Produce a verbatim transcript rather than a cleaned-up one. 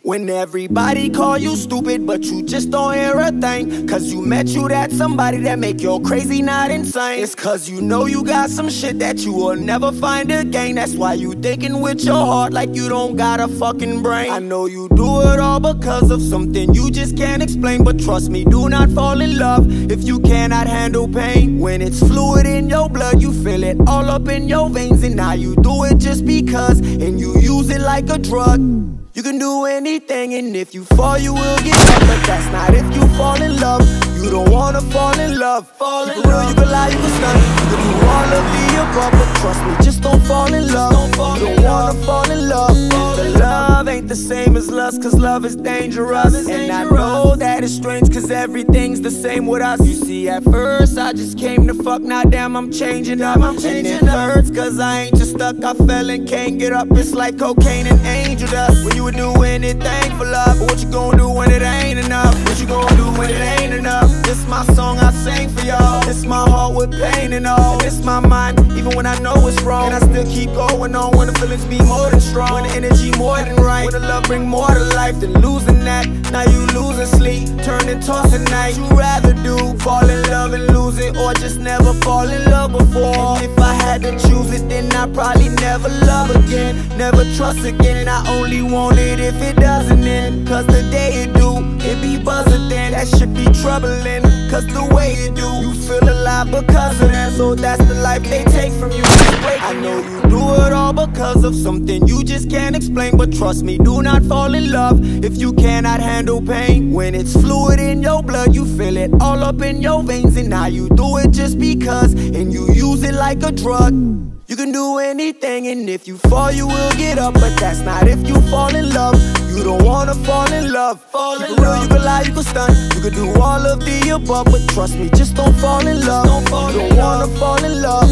When everybody call you stupid, but you just don't hear a thing, cause you met you that somebody that make you crazy, not insane. It's cause you know you got some shit that you will never find again. That's why you thinking with your heart like you don't got a fucking brain. I know you do it all because of something you just can't explain, but trust me, do not fall in love if you cannot handle pain. When it's fluid in your blood, you feel it all up in your veins, and now you do it just because, and you use it like a drug. You can do anything, and if you fall, you will get up. But that's not if you fall in love. You don't wanna fall in love. Fall in love. You can lie, you can stunt, you can do all of the above, but trust me, just don't fall in love. You don't wanna fall in love. The love ain't the same as lust, cause love is dangerous. And I know that it's strange, cause everything's the same with us. You see, at first I just came to fuck, now damn I'm changing up. And it hurts, cause I ain't just stuck, I fell and can't get up. It's like cocaine and angel dust. When you would do anything for love, but what you gonna do when it ain't enough? What you gonna do when it ain't enough? This my song I sing for y'all. This my heart with pain and all. This my mind, even when I know it's wrong. And I still keep going on when the feelings be more than strong. When the energy more than right. When the love bring more to life than losing that. Now you losing sleep, turning tossing night. You rather do fall in love and lose it, or just never fall in love before. And if I had to choose it, then I probably never love again, never trust again. And I only want it if it doesn't end, cause the day it do, it be buzzing then. That should be troubling, cause the way you do, you feel alive because of that. So that's the life they take from you. I know you do it all because of something you just can't explain, but trust me, do not fall in love if you cannot handle pain. When it's fluid in your blood, you feel it all up in your veins, and now you do it just because, and you use it like a drug. You can do anything, and if you fall, you will get up. But that's not if you fall in love. You don't wanna fall in love. Fall in love. You can lie, you can stunt, you can do all of the above, but trust me, just don't fall in love. Don't fall you don't wanna fall in love.